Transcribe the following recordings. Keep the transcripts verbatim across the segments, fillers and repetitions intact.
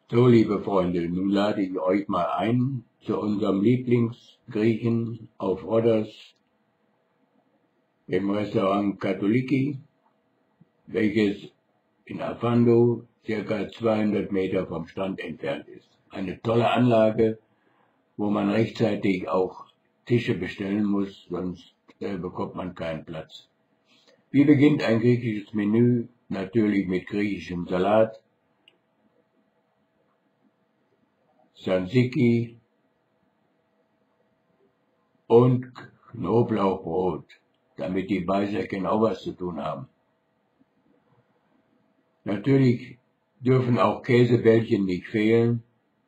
So, liebe Freunde, nun lade ich euch mal ein zu unserem Lieblingsgriechen auf Rhodos, dem Restaurant Katoliki, welches in Afando circa zweihundert Meter vom Strand entfernt ist. Eine tolle Anlage, wo man rechtzeitig auch Tische bestellen muss, sonst äh, bekommt man keinen Platz. Wie beginnt ein griechisches Menü? Natürlich mit griechischem Salat, Tzatziki und Knoblauchbrot, damit die Beisäckchen auch was zu tun haben. Natürlich dürfen auch Käsebällchen nicht fehlen,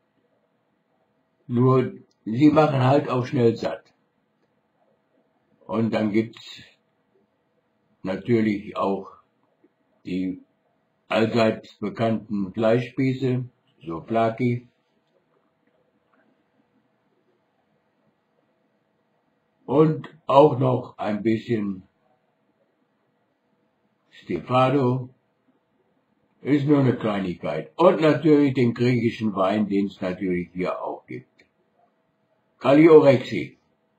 nur sie machen halt auch schnell satt. Und dann gibt's natürlich auch die allseits bekannten Fleischspieße, so Flaki. Und auch noch ein bisschen Stefado, ist nur eine Kleinigkeit. Und natürlich den griechischen Wein, den es natürlich hier auch gibt. Kaliorexi.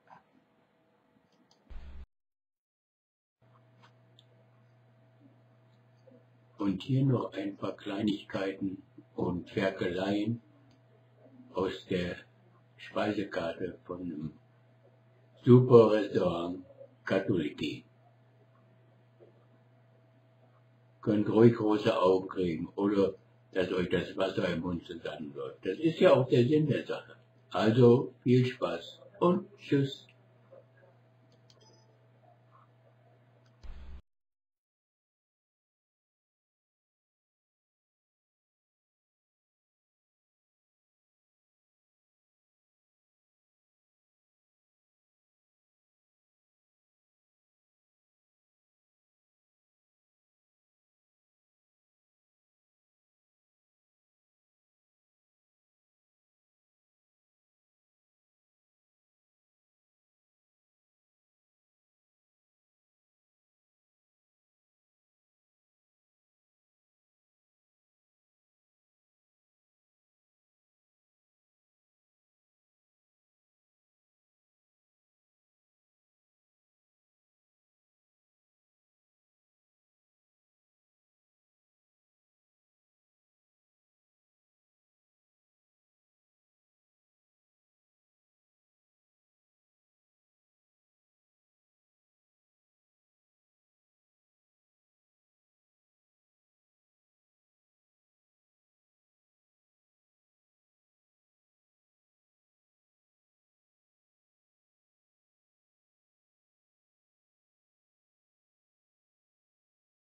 Und hier noch ein paar Kleinigkeiten und Ferkeleien aus der Speisekarte von einem super Restaurant Katoliki. Könnt ruhig große Augen kriegen oder dass euch das Wasser im Mund zusammenläuft. Das ist ja auch der Sinn der Sache. Also viel Spaß und tschüss.